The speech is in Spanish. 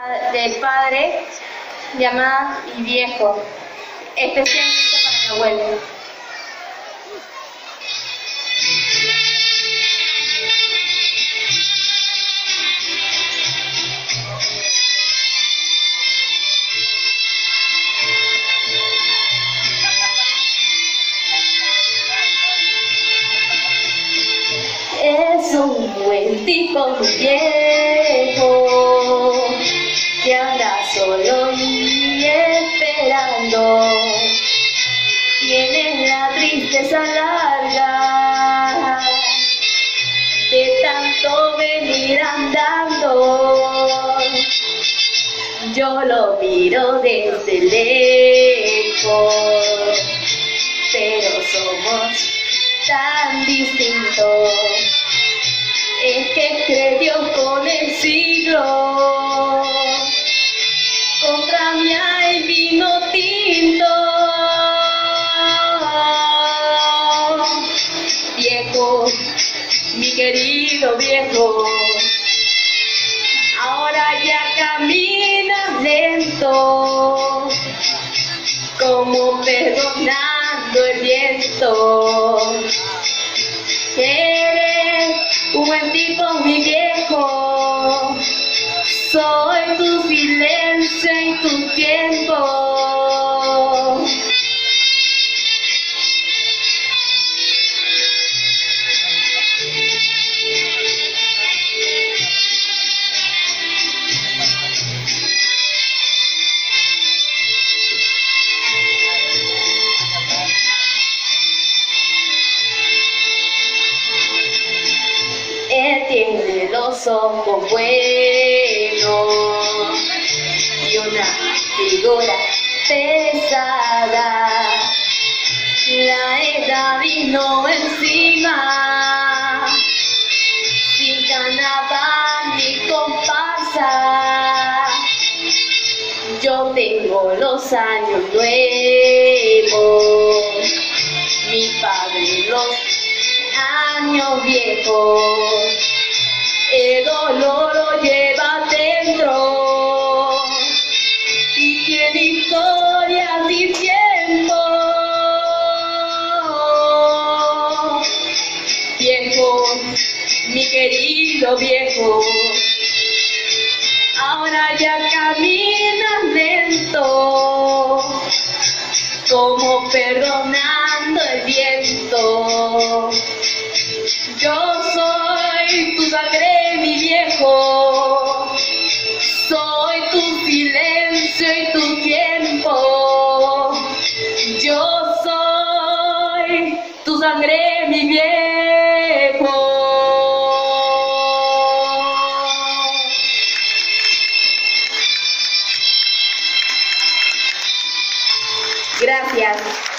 del padre llamada Mi Viejo, especialmente para mi abuelo. Es un buen tipo viejo que anda solo y esperando. Tiene la tristeza larga de tanto venir andando. Yo lo miro desde lejos, pero somos tan distintos. Es que creció con el siglo, compra el vino tinto. Viejo, mi querido viejo, ahora ya caminas lento, como perdonando el viento. Eres un buen tipo, mi viejo, soy tu silencio y tu tiempo. Él tiene los ojos buenos y una figura pesada. La edad vino encima, sin carnaval ni comparsa. Yo tengo los años nuevos, mi padre los años viejos. El dolor lo lleva dentro y tiene historias y tiempo. Viejo, mi querido viejo, ahora ya caminas lento, como perdonando el viento. Yo soy tu sangre, mi viejo, soy tu silencio y tu tiempo. Yo soy tu sangre, mi viejo. Gracias.